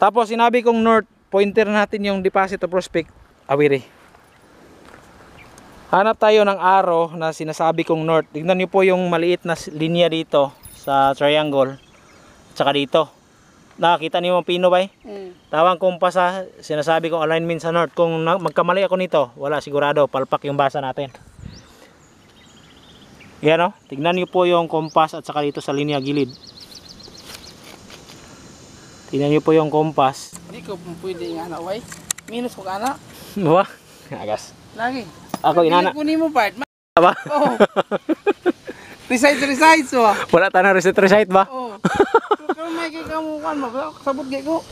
Tapos sinabi kong north, pointer natin yung deposit o prospect, awiri. Hanap tayo ng arrow na sinasabi kong north. Tignan niyo po yung maliit na linya dito sa triangle. Tsaka dito. Nakakita niyo yung pino ba? Tawang kompas ha. Sinasabi kong alignment sa north. Kung magkamali ako nito, wala sigurado. Palpak yung basa natin. Yan o. Tignan niyo po yung kompas at saka dito sa linya gilid. Tignan niyo po yung kompas. Hindi ko pwede nga na, way. Minus ko ka na. Wah, agas. Lagi. Ako inana. Kunin mo part. Ba? Oo. Resize so. Wala ta na reset ba? Oo. Kung may kikamukan mo, sabot gay ko.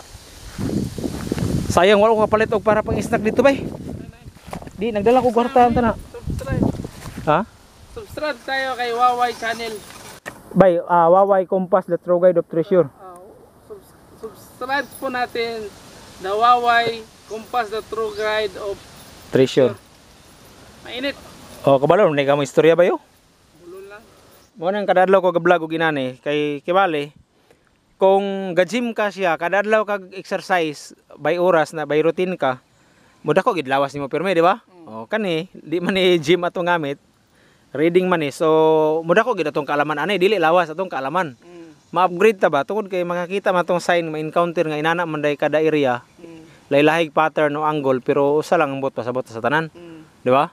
Sayang wala ko kapalit og para pang snack dito bay. Di nagdala ko kwarta ang tana. Subscribe. Ha? Subscribe tayo kay Waway channel. Bay, Waway Compass, the true guide of treasure. Subscribe po natin the Waway Compass, the true guide of Treasure. mainit. Oh, kabalo, nay ka mo istorya ba yo? Bulol lang. Mo nang kadadlaw ko gablog og ginani kay kibali. Kung ga-gym ka siya, kadadlaw kag exercise by oras na by routine ka, muda ko gid lawas nimo perme, di ba? Oh, kani di man ni gym atong gamit. Reading man ni. So, muda ko gid atong kaalaman ani, dili lawas atong kaalaman. Ma-upgrade ta ba tungod kay makakita man tong sign, ma-encounter nga inana man day kada area. Laylahig pattern o angle pero usa lang ang bot pasabot sa tanan. Di ba?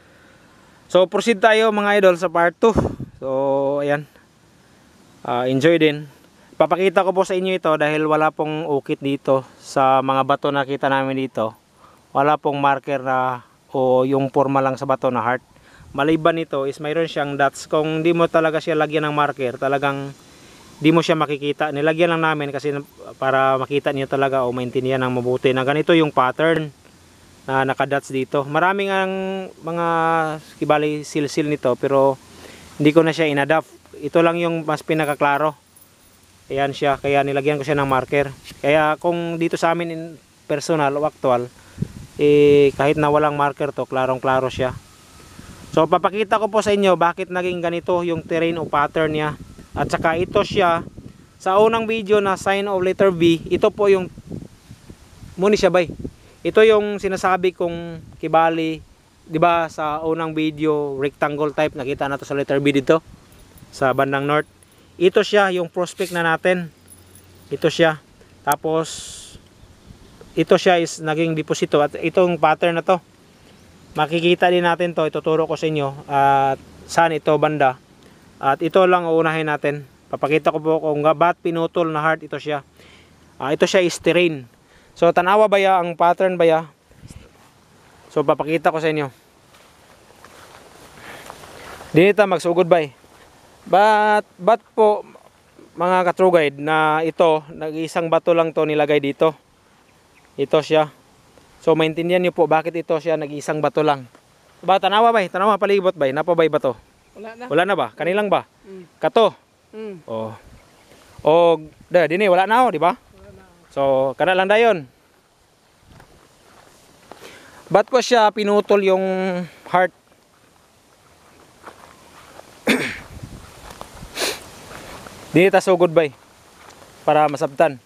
So proceed tayo mga idol sa part 2. So ayan. Enjoy din. Papakita ko po sa inyo ito dahil wala pong ukit dito sa mga bato na kita namin dito. Wala pong marker na o yung forma lang sa bato na heart. Maliban nito is mayroon siyang dots. Kung di mo talaga siya lagyan ng marker, talagang di mo siya makikita. Nilagyan lang namin kasi para makita niyo talaga o maintindihan ng mabuti na ganito yung pattern na nakadots dito. Maraming ang mga kibali silsil nito pero hindi ko na siya inadapt. Ito lang yung mas pinakaklaro. Ayan siya, kaya nilagyan ko siya ng marker. Kaya kung dito sa amin in personal o actual, kahit na walang marker to, klarong klaro siya. So papakita ko po sa inyo bakit naging ganito yung terrain o pattern niya. At saka ito siya sa unang video na sign of letter B, ito po yung muni siya bay. Ito yung sinasabi kong kibali, 'di ba, sa unang video, rectangle type, nakita na to sa letter B dito sa bandang north. Ito siya yung prospect na natin. Ito siya. Tapos ito siya is naging deposito at itong pattern na to. Makikita din natin to, ituturo ko sa inyo at saan ito banda. At ito lang uunahin natin. Papakita ko po kung ba't pinutol na heart, ito siya. Ito siya is terrain. So tanawa ba ya ang pattern ba ya? So papakita ko sa inyo. Dito magsugod ba eh. Ba't po mga ka-true guide na ito, nag-isang bato lang to nilagay dito. Ito siya. So maintindihan niyo po bakit ito siya nag-isang bato lang. Ba tanawa ba? Tanawa palibot ba? Napa ba bato? Wala na. Wala na ba? Kanilang ba? Kato. Oh. Dini wala na di ba? So, kana lang dayon. Ba't ko siya pinutol yung heart? Dini ta sugod bay para masabtan.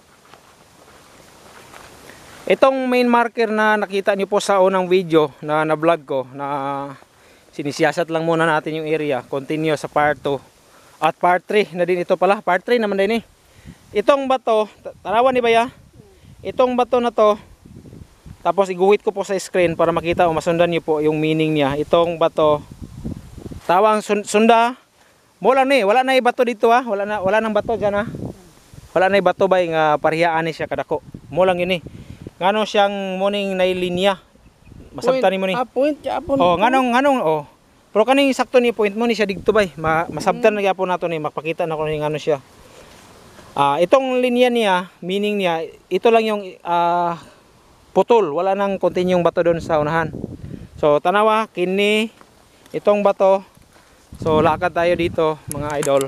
Itong main marker na nakita niyo po sa unang video na vlog ko na sinisiyasat lang muna natin yung area. Continue sa part 2 at part 3 na din ito pala. Part 3 naman din eh. Itong bato, tanawan ni Baya? Itong bato na to, tapos iguhit ko po sa screen para makita o masundan niyo po yung meaning niya. Itong bato, tawang sunda. Wala na bato dito ha. Wala nang bato dyan ha. Wala na bato ba nga parihaan ni siya kadako. Mo lang yun eh. Ngano siyang morning na linya. Masabtan ni mo ni. Point yapon. Oh, nganong oh. Pero kaning sakto ni point mo ni siya digto bay. Masabtan na gyapon nato ni makpakita na ko ni ngano siya. Itong linya niya, meaning niya, ito lang yung putol, wala nang continue yung bato doon sa unahan. So tanawa, kini itong bato. So lakad tayo dito mga idol.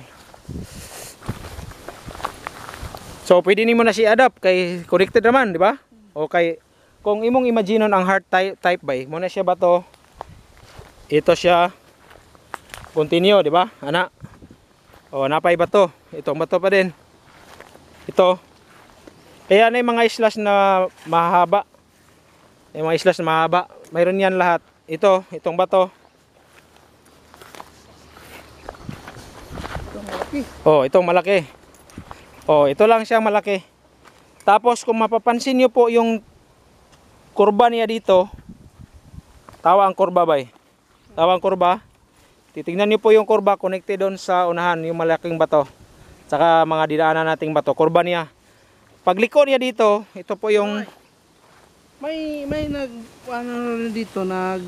So pwede nimo na siya adapt kay connected naman, di ba? Okay. Kung imong imagine ang heart type bay, mo na siya bato. Ito siya continue, di ba? Ana. O napay bato. Itong bato pa din. Ito. Ayan ay mga islas na mahaba. May mga islas na mahaba. Mayroon yan lahat. Ito, itong bato. Itong malaki. Oh, itong malaki. Oh, ito lang siya malaki. Tapos kung mapapansin nyo po yung kurba niya dito, tawa ang kurba ba? Tawa ang kurba. Titingnan nyo po yung kurba connected doon sa unahan, yung malaking bato. Saka mga dinaanan nating bato, kurba niya. Pagliko niya dito, ito po yung May ano rin dito,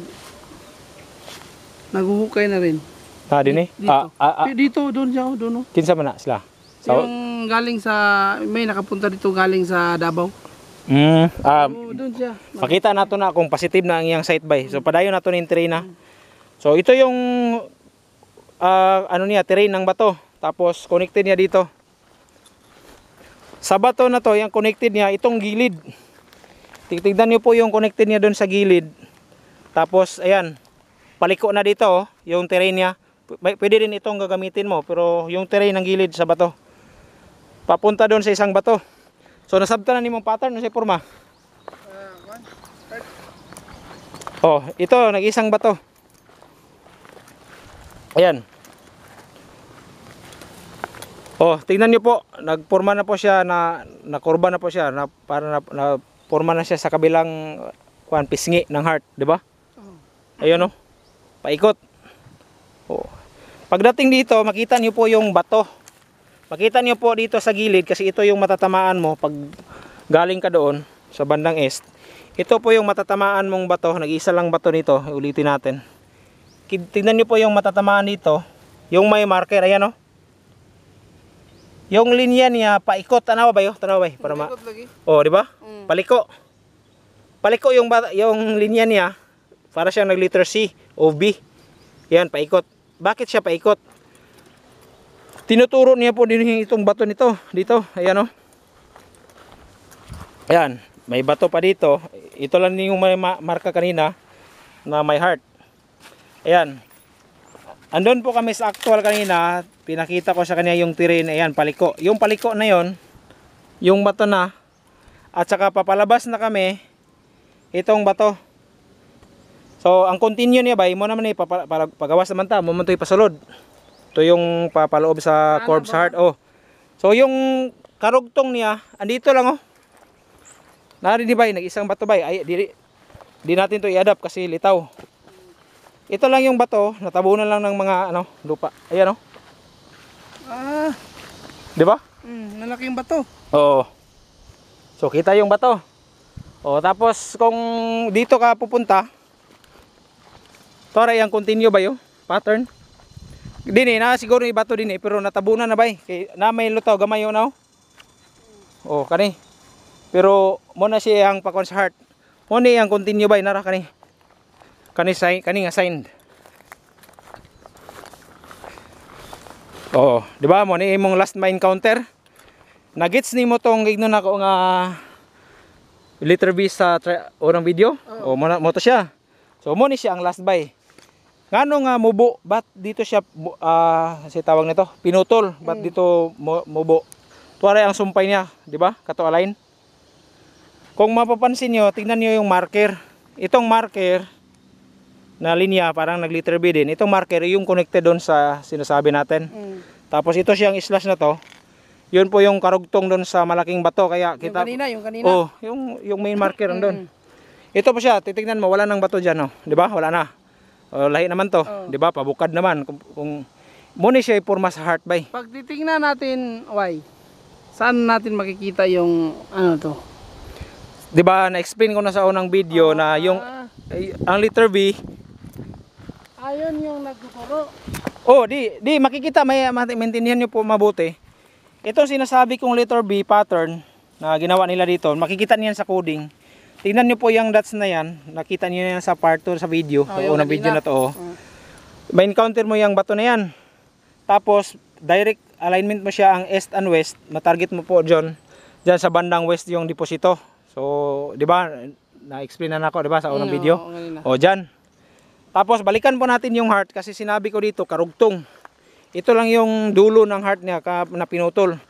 naghuhukay na rin. din eh. Dito, doon siya, doon. Kinsa man na sila? Yung galing sa, may nakapunta dito galing sa Davao. Doon siya. Makita nato na kung positive na ang iyang site bay. So padayon nato ning terrain na. So ito yung ano niya, terrain ng bato. Tapos connected niya dito. Sa bato na to, yung connected niya, itong gilid. Tignan niyo po yung connected niya doon sa gilid. Tapos ayan, paliko na dito oh, yung terrain niya. Pwede rin itong gagamitin mo, pero yung terrain ng gilid sa bato. Papunta doon sa isang bato. So nasabtan na nimong pattern sa porma. Oh, ito nag-isang bato. Ayan. Oh, tingnan niyo po, nagporma na po siya nakurba na po siya para na porma na siya sa kabilang pisngi ng heart, di ba? Ayun oh. Paikot. Oh. Pagdating dito, makita niyo po yung bato. Makita niyo po dito sa gilid kasi ito yung matatamaan mo pag galing ka doon sa bandang east. Ito po yung matatamaan mong bato, nag-isa lang bato nito, ulitin natin. Tingnan niyo po yung matatamaan dito, yung may marker, ayan oh. Yung linya niya paikot, tanawa ba 'yo? Tanawa ba? Para Paikot lagi. Oh, di ba? Paliko. Paliko yung linya niya para siyang nag letter C o B. Yan, paikot. Bakit siya paikot? Tinuturo niya po din itong bato nito, dito. Ayan oh. Ayan, may bato pa dito. Ito lang yung may marka kanina na may heart. Ayan. Andun po kami sa actual kanina, pinakita ko sa kanya yung terrain, ayan, paliko. Yung paliko na yon, yung bato na, at saka papalabas na kami, itong bato. So, ang continue niya ba, mo naman pagawas naman ta, mo man ito ipasulod. Ito yung papaloob sa corpse heart, oh. So, yung karugtong niya, andito lang, oh. Narinig ba, nag-isang bato ba, ay, di natin to i-adapt kasi litaw. Ito lang yung bato, natabunan lang ng mga lupa. Ayan oh. Di ba? Malaking bato. Oo. So kita yung bato. O tapos kung dito ka pupunta, tore yung continue ba yung pattern? Dini na siguro yung bato din pero natabunan na ba kay na may lutaw gamay yun oh. Oh kani. Pero mo na siya ang pakon sa heart. Mo ni ang continue ba nara kani. Kani nga signed. Oh, di ba mo ni imong last my encounter? Nagets nimo tong ignon nako nga letter B sa unang video. Oh, mo to siya. So mo ni siya ang last buy. Ngano nga mubo, bat dito siya si tawag nito, pinutol, bat dito mubo. Tuwara ang sumpay niya, di ba? Kato align. Kung mapapansin niyo, tingnan niyo yung marker. Itong marker na linya parang nag-letter B din. Itong marker yung connected doon sa sinasabi natin. Tapos ito siyang slash na to. Yun po yung karugtong doon sa malaking bato kaya kita. Yung kanina. Oh, yung main marker doon. Ito po siya, titingnan mo wala nang bato diyan, oh. 'Di ba? Wala na. Oh, lahi naman to, 'di ba? Pabukad naman kung muna siya iporma sa heart bay. Pag titingnan natin, saan natin makikita yung ano to? 'Di ba? Na-explain ko na sa unang video na yung ang letter B. Ayun yung nagtuturo. Oh, di makikita maintindihan niyo po mabuti. Itong sinasabi kong letter B pattern na ginawa nila dito, makikita niyan sa coding. Tingnan niyo po yung dots na yan, nakita niyo yan sa part 2 sa video, sa unang video na to. May encounter mo yung bato na yan. Tapos direct alignment mo siya ang east and west, na-target mo po diyan sa bandang west yung deposito. So, 'di ba? Na-explain na ako, 'di ba, sa unang video? O diyan. Tapos balikan po natin yung heart kasi sinabi ko dito karugtong. Ito lang yung dulo ng heart niya na pinutol.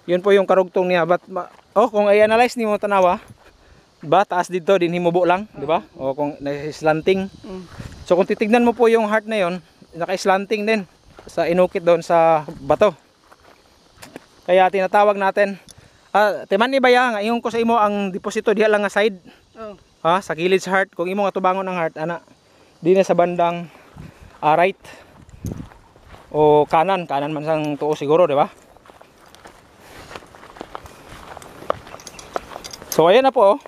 Yun po yung karugtong niya. Kung i-analyze nimo tanawa, ba taas dito din himubo lang, di ba? O kung slanting. So kung titignan mo po yung heart na yon, naka-slanting din sa inukit doon sa bato. Kaya tinatawag natin, timan ni baya nga ingon ko sa imo ang deposito diha lang nga side. Sa kilid sa heart, kung imo nga tubangon ang heart ana, di na sa bandang right o kanan man sang tuo siguro, di ba? So ayan na po.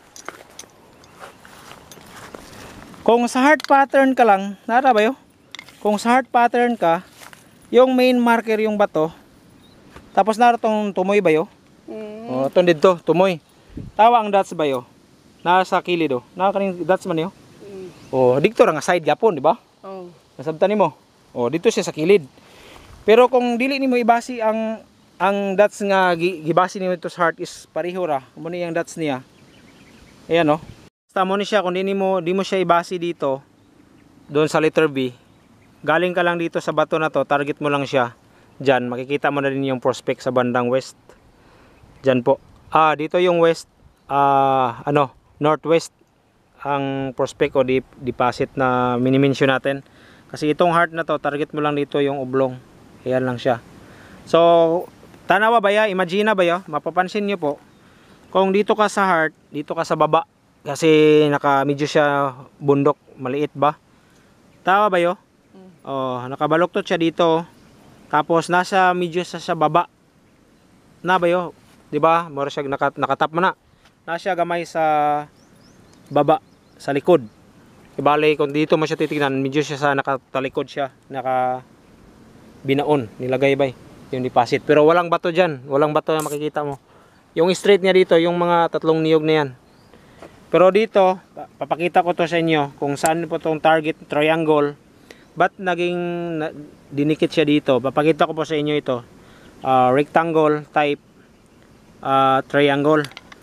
Kung sa heart pattern ka lang, nara ba yo? Kung sa heart pattern ka, yung main marker yung bato, tapos nara tong tumoy ba yo? O tong dito, tumoy. Tawa ang dots ba yo? Nasa kilid do. Na kaning dots man yo. O dito ra nga side gapon, di ba? Nasabtan nimo. O dito siya sa kilid. Pero kung dili nimo ibasi ang dots nga gibasi nimo ito sa heart is pareho ra. Mo ni ang dots niya. Ayan no. Basta mo ni siya kung di mo siya ibasi dito doon sa letter B. Galing ka lang dito sa bato na to, target mo lang siya. Diyan makikita mo na din yung prospect sa bandang west. Diyan po. Dito yung west, northwest ang prospect o deposit na mini-mention natin. Kasi itong heart na to, target mo lang dito yung oblong. Ayan lang siya. So, tanawa ba ya? Imagine ba ya? Mapapansin nyo po. Kung dito ka sa heart, dito ka sa baba. Kasi medyo siya bundok, maliit ba? Tawa ba yo? Nakabaloktot siya dito. Tapos nasa medyo sa baba. Na ba yo? 'Di ba? Mura siya nakatap man na. Nasa gamay sa baba, sa likod. Ibali kung dito mo siya titingnan, medyo siya sa nakatalikod siya, binaon, nilagay ba yung deposit. Pero walang bato diyan, walang bato na makikita mo. Yung straight niya dito, yung mga tatlong niyog na yan. Pero dito, papakita ko to sa inyo kung saan po tong target triangle. Ba't naging dinikit siya dito? Papakita ko po sa inyo ito. Rectangle type triangle.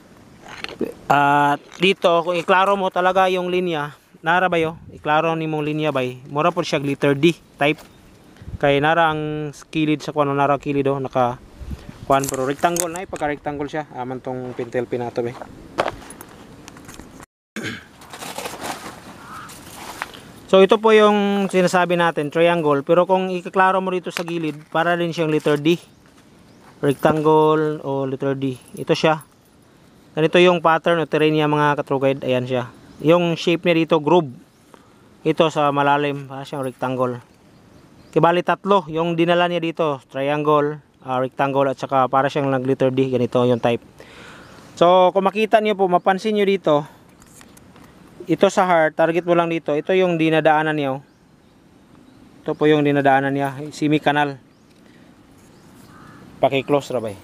Dito, kung iklaro mo talaga yung linya, nara ba yo? Iklaro ni mong linya bay. Mura po siya letter D type. Kay nara ang kilid sa kuno, nara kilid do naka kuan, pero rectangle na pagka rectangle siya. Aman tong pintel pinato be. So ito po yung sinasabi natin, triangle. Pero kung ikaklaro mo dito sa gilid, para din siyang letter D. Rectangle o letter D. Ito siya. Ganito yung pattern o terrain niya mga ka-true guide. Ayan siya. Yung shape niya dito, groove. Ito sa malalim, para siyang rectangle. Kibali tatlo. Yung dinala niya dito, triangle, rectangle, at saka para siyang nag-letter D. Ganito yung type. So kung makita niyo po, mapansin niyo dito, ito sa heart, target mo lang dito. Ito yung dinadaanan niya. Ito po yung dinadaanan niya. Semi-canal. Paki-close rabay.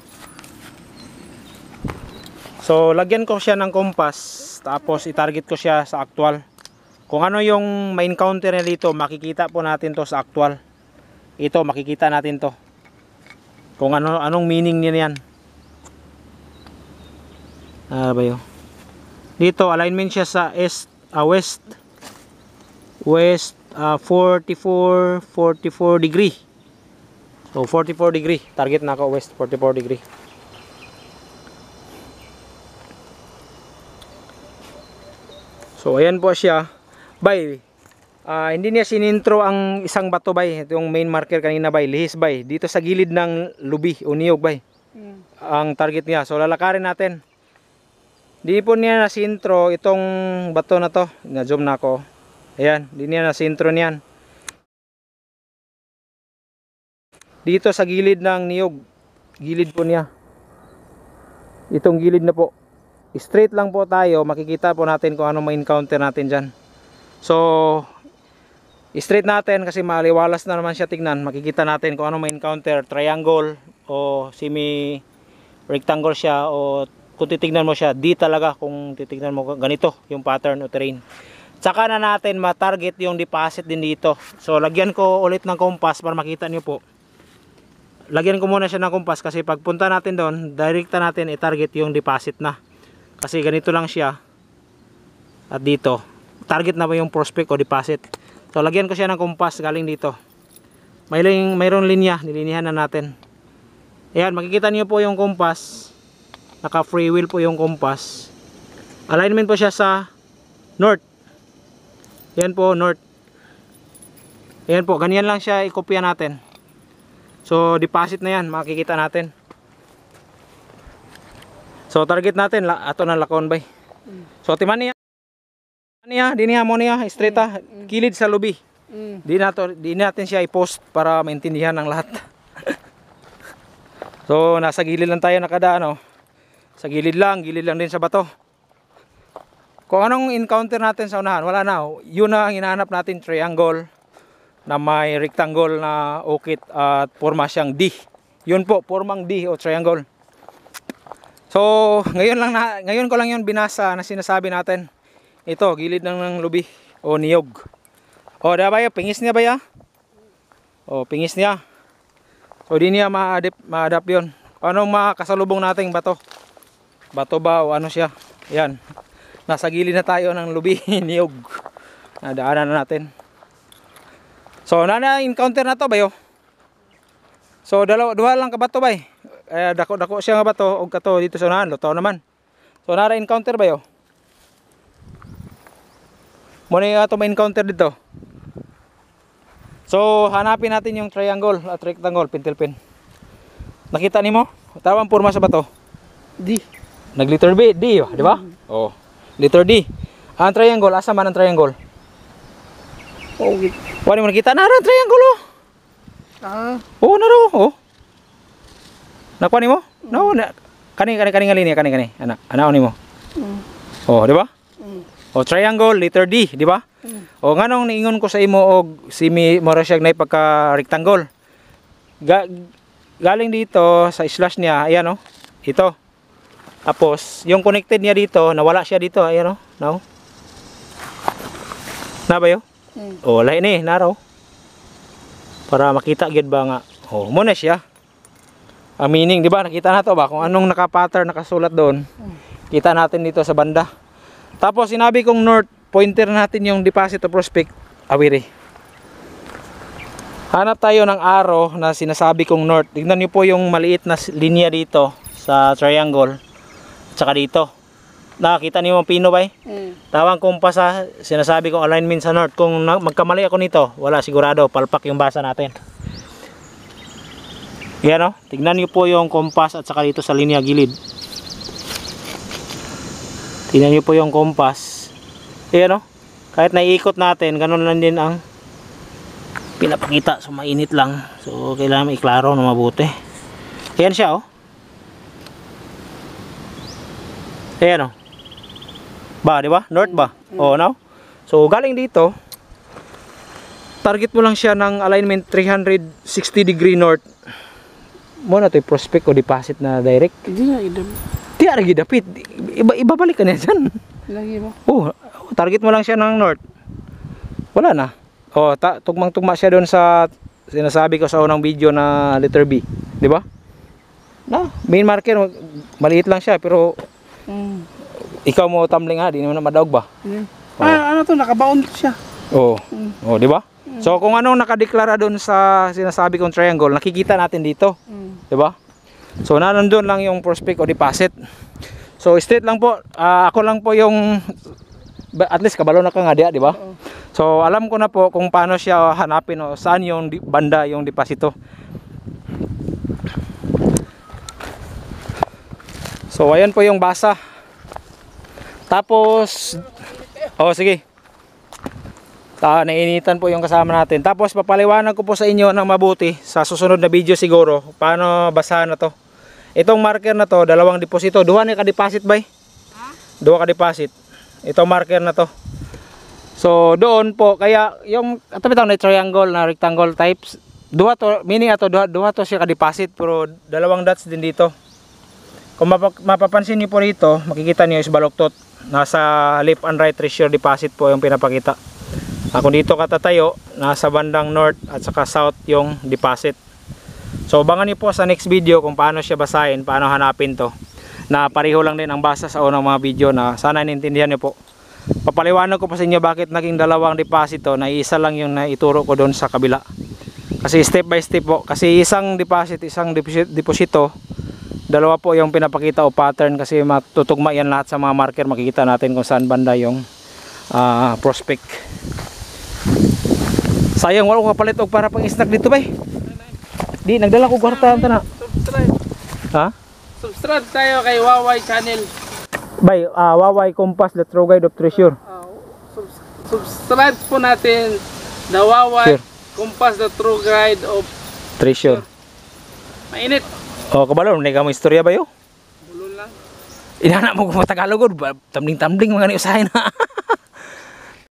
So, lagyan ko siya ng compass. Tapos, i-target ko siya sa actual. Kung ano yung ma-encounter niya dito, makikita po natin to sa actual. Ito, makikita natin to. Kung anong meaning niya yan. Ba yun? Dito, alignment siya sa west 44 degree. So 44 degree, target na ako west 44 degree. So ayan po siya. Bay, hindi niya sinintro ang isang bato bay, ito yung main marker kanina bay, lihis bay, dito sa gilid ng lubi o niyog bay. Ang target niya. So lalakarin natin. Di po niya nasintro itong bato na to. Na-zoom na ako. Ayan, di niya nasintro niyan. Dito sa gilid ng niyog. Gilid po niya. Itong gilid na po. Straight lang po tayo. Makikita po natin kung ano ma-encounter natin dyan. So, straight natin kasi maliwalas na naman siya tignan. Makikita natin kung ano ma-encounter. Triangle o semi-rectangle siya o kung titignan mo siya, di talaga kung titignan mo ganito yung pattern o terrain. Tsaka na natin ma-target yung deposit din dito. So lagyan ko ulit ng compass para makita niyo po. Lagyan ko muna siya ng compass kasi pagpunta natin doon, direkta natin i-target yung deposit na. Kasi ganito lang siya. At dito, target na ba yung prospect o deposit. So lagyan ko siya ng compass galing dito. Mayroong linya, nilinihan na natin. Ayan, makikita niyo po yung compass. Naka free wheel po yung compass. Alignment po siya sa north. Yan po, north. Ayan po, ganyan lang siya ikopya natin. So, deposit na yan, makikita natin. So, target natin, ato na lakon bay. So, timan niya. Di niya mo niya, straight kilid sa lubi. Di natin siya i-post para maintindihan ng lahat. So, nasa gilid lang tayo nakadaan, oh. Sa gilid lang din sa bato. Kung anong encounter natin sa unahan, wala na. Yun na ang hinahanap natin, triangle na may rectangle na ukit at forma siyang D. Yun po, formang D o triangle. So, ngayon ko lang yun binasa na sinasabi natin. Ito, gilid ng lubi o niyog. O, diba ba, pingis niya ba ya? O, pingis niya. So, di niya ma-adapt yun. Anong makasalubong nating bato? Bato ba o ano siya? Yan. Nasa gilid na tayo ng lubi, niyog. Nadaanan na natin. So, na-encounter na to bayo. So, duha lang ka bato bay. Dako siya nga bato, og kato dito sa unahan, luto naman. So, na-encounter bayo. Muna yung ato ma-encounter dito. So, hanapin natin yung triangle at rectangle, pintilpin. Nakita ni mo? Tawang forma sa bato. D. Nag-letter B, D, di ba? Oh, letter D. Ang triangle, asa man ang triangle? Okay. Wala mo nakita na ang triangle, oh. Oh, naro, oh. Nakuha ni mo? No, kani linya, kani. Ana ni mo. Oh, di ba? O triangle, letter D, di ba? O nganong niingon ko sa imo og simi mora siya nay pagka rectangle. Galing dito sa slash niya, ayan, oh. Ito. Tapos yung connected niya dito, nawala siya dito, ayan, oh. Now. Na ba yo? O lahi ni, naro. Para makita gyud ba nga. Oh, mo na siya. Ang meaning, di ba? Nakita na to ba kung anong naka-pattern, nakasulat doon. Kita natin dito sa banda. Tapos sinabi kong north, pointer natin yung deposit o prospect, awiri. Hanap tayo ng arrow na sinasabi kong north. Tignan niyo po yung maliit na linya dito sa triangle. At saka dito. Nakakita niyo yung pino ba? Tawang kompas sa sinasabi kong alignment sa north. Kung magkamali ako nito, wala sigurado, palpak yung basa natin. Yan, oh. Tignan niyo po yung kompas at saka dito sa linya gilid. Tignan niyo po yung kompas. Ayan, oh. Kahit naiikot natin, ganun lang din ang pinapakita. So mainit lang. So kailangan maiklaro na mabuti. Ayan siya, oh. Ayan, oh. Ba, di ba? North ba? Oh, no? So galing dito, target mo lang siya ng alignment 360 degree north. Mo na to prospect o deposit na direct. Hindi na idam. Di ara gidapit. Ibabalik ka niya dyan. Lagi mo. Oh, target mo lang siya ng north. Wala na. Oh, tugmang-tugma siya doon sa sinasabi ko sa unang video na letter B, di ba? Na, main marker maliit lang siya pero ikaw mo tumbling ha, di naman na madaog ba? Oh. Ano to, nakabaon siya. Oh. Oh, di ba? So kung anong nakadeklara doon sa sinasabi kong triangle, nakikita natin dito. 'Di ba? So nandoon lang yung prospect o deposit. So straight lang po, ako lang po yung at least kabalo na ka nga di ba? So alam ko na po kung paano siya hanapin o saan yung banda yung deposito. So ayan po yung basa. Tapos oh sige. Nainitan po yung kasama natin. Tapos papaliwanag ko po sa inyo ng mabuti sa susunod na video siguro paano basahan na to. Itong marker na to, dalawang deposito. Duha ni ka-deposit bay? Duha ka-deposit. Itong marker na to. So doon po, kaya yung atabi tawag na triangle na rectangle types, duha to, meaning ato duha to siya ka-deposit pero dalawang dots din dito. Kung mapapansin niyo po rito, makikita niyo is baluktot. Nasa left and right treasure deposit po yung pinapakita. Kung dito katatayo, nasa bandang north at saka south yung deposit. So abangan niyo po sa next video kung paano siya basahin, paano hanapin to. Na pareho lang din ang basa sa unang mga video na sana naintindihan niyo po. Papaliwanag ko pa sa inyo bakit naging dalawang deposito na isa lang yung naituro ko doon sa kabila. Kasi step by step po. Kasi isang deposito, dalawa po yung pinapakita o pattern kasi matutugma yan lahat sa mga marker. Makikita natin kung saan banda yung prospect. Sayang wala ko kapalit og para pang snack dito bay. Di nagdala ko kwarta anta na. Subscribe. Ha? Subscribe tayo kay Waway Channel. Bay, Waway Compass, the true guide of treasure. Subscribe po natin the Waway Sure. Compass, the true guide of Treasure. mainit. Oh, kabalo, hindi ka mo istorya ba yo? Bulon lang. Inana mo kung Tagalog, tamling-tamling mga ni usahay na.